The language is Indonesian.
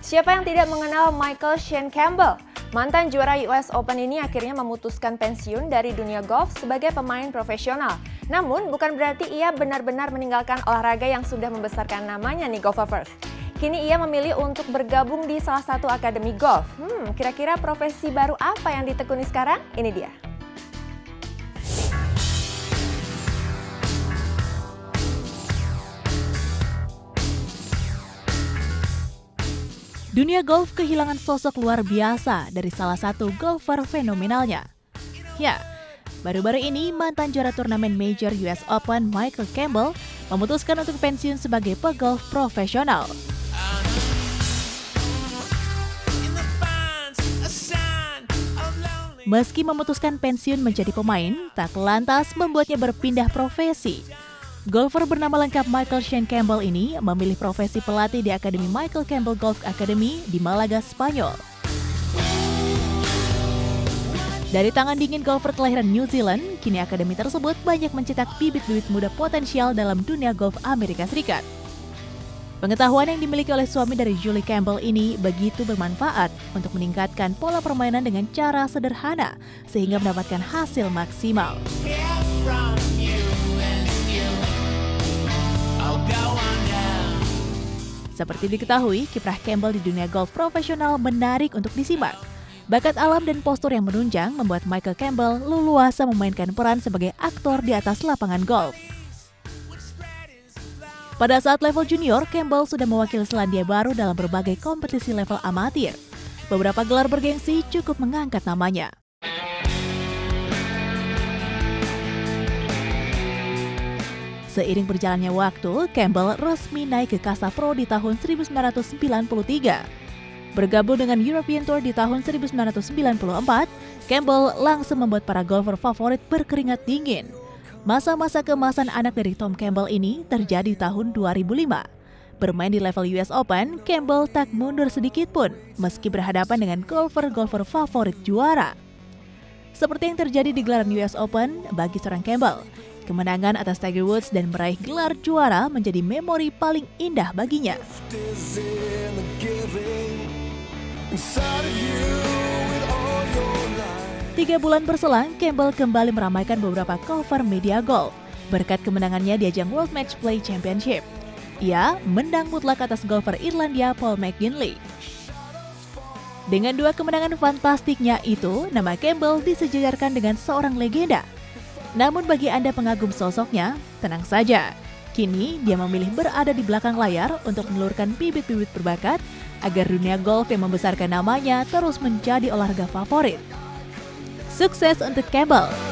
Siapa yang tidak mengenal Michael Shane Campbell? Mantan juara US Open ini akhirnya memutuskan pensiun dari dunia golf sebagai pemain profesional. Namun bukan berarti ia benar-benar meninggalkan olahraga yang sudah membesarkan namanya nih golfers. Kini ia memilih untuk bergabung di salah satu akademi golf. Kira-kira profesi baru apa yang ditekuni sekarang? Ini dia. Dunia golf kehilangan sosok luar biasa dari salah satu golfer fenomenalnya. Ya, baru-baru ini mantan juara turnamen Major US Open Michael Campbell memutuskan untuk pensiun sebagai pegolf profesional. Meski memutuskan pensiun menjadi pemain, tak lantas membuatnya berpindah profesi. Golfer bernama lengkap Michael Shane Campbell ini memilih profesi pelatih di Akademi Michael Campbell Golf Academy di Malaga, Spanyol. Dari tangan dingin golfer kelahiran New Zealand, kini akademi tersebut banyak mencetak bibit-bibit muda potensial dalam dunia golf Amerika Serikat. Pengetahuan yang dimiliki oleh suami dari Julie Campbell ini begitu bermanfaat untuk meningkatkan pola permainan dengan cara sederhana sehingga mendapatkan hasil maksimal. Seperti diketahui, kiprah Campbell di dunia golf profesional menarik untuk disimak. Bakat alam dan postur yang menunjang membuat Michael Campbell leluasa memainkan peran sebagai aktor di atas lapangan golf. Pada saat level junior, Campbell sudah mewakili Selandia Baru dalam berbagai kompetisi level amatir. Beberapa gelar bergengsi cukup mengangkat namanya. Seiring berjalannya waktu, Campbell resmi naik ke kasta pro di tahun 1993. Bergabung dengan European Tour di tahun 1994, Campbell langsung membuat para golfer favorit berkeringat dingin. Masa-masa keemasan anak dari Tom Campbell ini terjadi di tahun 2005. Bermain di level US Open, Campbell tak mundur sedikit pun, meski berhadapan dengan golfer-golfer favorit juara. Seperti yang terjadi di gelaran US Open, bagi seorang Campbell, kemenangan atas Tiger Woods dan meraih gelar juara menjadi memori paling indah baginya. 3 bulan berselang, Campbell kembali meramaikan beberapa cover media golf berkat kemenangannya di ajang World Match Play Championship. Ia menang mutlak atas golfer Irlandia Paul McGinley. Dengan 2 kemenangan fantastiknya itu, nama Campbell disejajarkan dengan seorang legenda. Namun bagi Anda pengagum sosoknya, tenang saja. Kini dia memilih berada di belakang layar untuk menelurkan bibit-bibit berbakat agar dunia golf yang membesarkan namanya terus menjadi olahraga favorit. Sukses untuk Campbell!